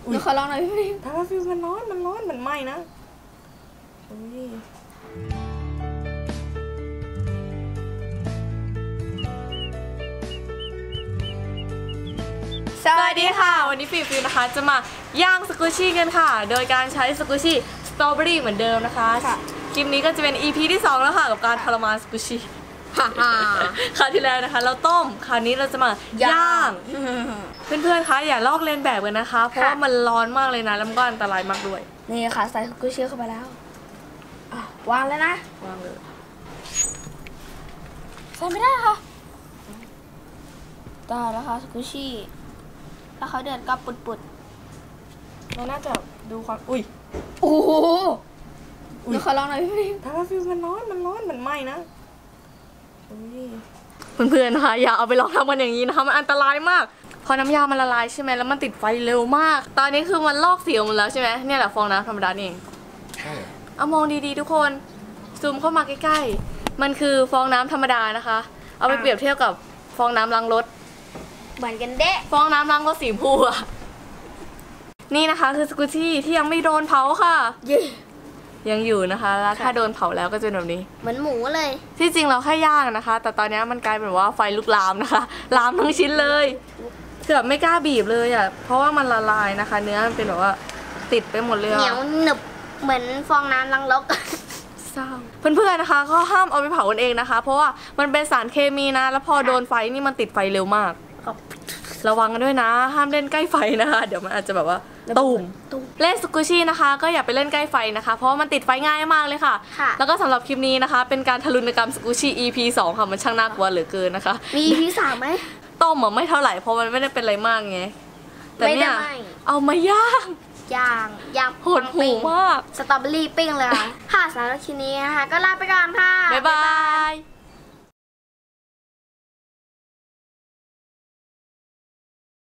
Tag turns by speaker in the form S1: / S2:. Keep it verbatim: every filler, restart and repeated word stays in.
S1: หนูขอลองหน่อยพี่
S2: ถ้าฟิวมันร้อนมันร้อนมันไหม้นะสวัสดีค่ะวันนี้ฟิวฟิวนะคะจะมาย่างสกูชี่กันค่ะโดยการใช้สกูชี่สตรอเบอรี่เหมือนเดิมนะคะคลิปนี้ก็จะเป็น อี พี ที่สองแล้วค่ะกับการทรมานสกูชี่คราวที่แล้วนะคะเราต้มคราวนี้เราจะมาย่างเพื่อนๆคะอย่าลอกเลียนแบบกันนะคะเพราะว่ามันร้อนมากเลยนะแล้วมันก็อันตรายมากด้วย
S1: นี่ค่ะใส่สกูชี่เข้าไปแล้ววางเลยนะ
S2: วางเลย
S1: ใส่ไม่ได้ค่ะได้แล้วค่ะสกูชี่แล้วเขาเดินก็ปุด
S2: ๆเราน่าจะดูความอุ้ย
S1: โอ้โหหนูขอลองหน่อยพี่
S2: ถ้าฟิวมันร้อนมันร้อนมันไหม้นะเพื่อนๆนะคะอย่าเอาไปลองทำกันอย่างนี้นะคะมันอันตรายมากพอน้ำยามันละลายใช่ไหมแล้วมันติดไฟเร็วมากตอนนี้คือมันลอกสีออกมาแล้วใช่ไหมเนี่ยแหละฟองน้ำธรรมดาเองเอามองดีๆทุกคนซูมเข้ามาใกล้ๆมันคือฟองน้ำธรรมดานะคะเอาไปเปรียบเทียบกับฟองน้ำล้างรถ
S1: เหมือนกันเด้
S2: ฟองน้ำล้างรถสีพูอะนี่นะคะคือสกูชี่ที่ยังไม่โดนเผาค่ะยังอยู่นะคะแล้วถ้าโดนเผาแล้วก็จะเป็นแบบนี้
S1: เหมือนหมูเลย
S2: ที่จริงเราแค่ย่างนะคะแต่ตอนนี้มันกลายเป็นว่าไฟลุกลามนะคะลามทั้งชิ้นเลยเกือบไม่กล้าบีบเลยอ่ะเพราะว่ามันละลายนะคะเนื้อมันเป็นแบบว่าติดไปหมดเลย
S1: เหนียวหนึบเหมือนฟองน้ำล้างรถ
S2: เศร้าเพื่อนๆนะคะก็ห้ามเอาไปเผากันเองนะคะเพราะว่ามันเป็นสารเคมีนะแล้วพอโดนไฟนี่มันติดไฟเร็วมากระวังกันด้วยนะห้ามเล่นใกล้ไฟนะคะเดี๋ยวมันอาจจะแบบว่าตูมเล่นสกูชี่นะคะก็อย่าไปเล่นใกล้ไฟนะคะเพราะมันติดไฟง่ายมากเลยค่ะแล้วก็สำหรับคลิปนี้นะคะเป็นการทารุณกรรมสกูชี่ อี พี สองค่ะมันช่างน่ากลัวเหลือเกินนะคะ
S1: มี อี พี สามไหม
S2: ต้มไม่เท่าไหร่เพราะมันไม่ได้เป็นอะไรมากไงแต่เนี่ยเอามาย่าง
S1: ย่างย่าง
S2: โหดหูมาก
S1: สตรอเบอรี่ปิ้งเลยค่ะค่ะสำหรับคลิปนี้นะคะก็ลาไปก่อนค่ะ
S2: บ๊ายบาย